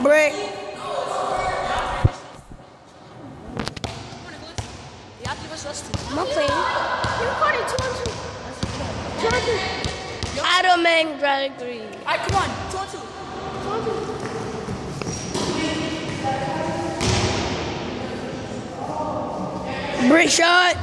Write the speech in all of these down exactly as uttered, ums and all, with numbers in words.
Break. I'm not playing. You're recording two on two. Two on two. Adam and Drag three. Alright, come on. Two on two. Two on two. Break shot.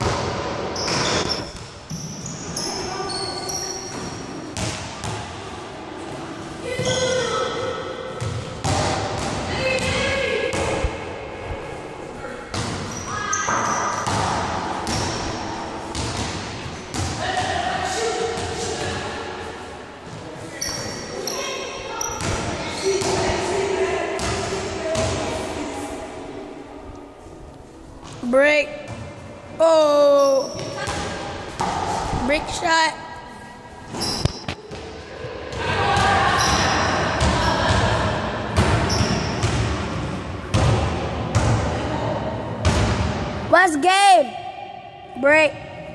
Break. Oh. Break shot. What's game? Break.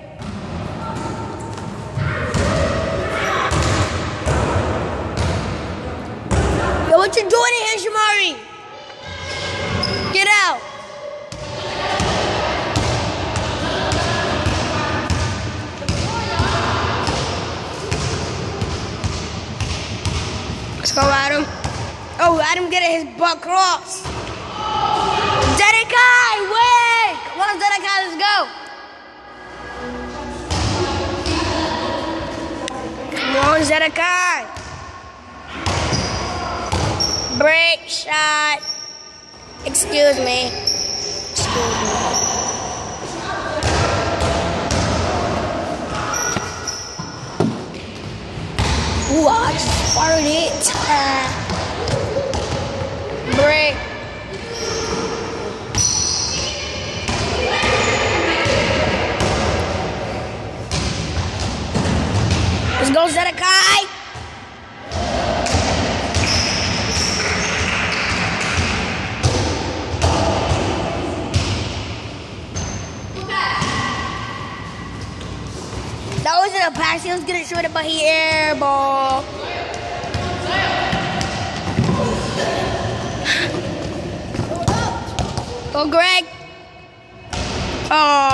Yo, what you doing in here, Shamari? Get out. Let's go, Adam. Oh, Adam getting his butt crossed. Zedekai, wait! Come on, Zedekai, let's go. Come on, Zedekai. Break shot. Excuse me. Excuse me. Ooh, I just fired it. Uh, break. Let's go, Zedekai. That wasn't a pass. He was gonna shoot it, but he air ball. Go, Greg. Oh.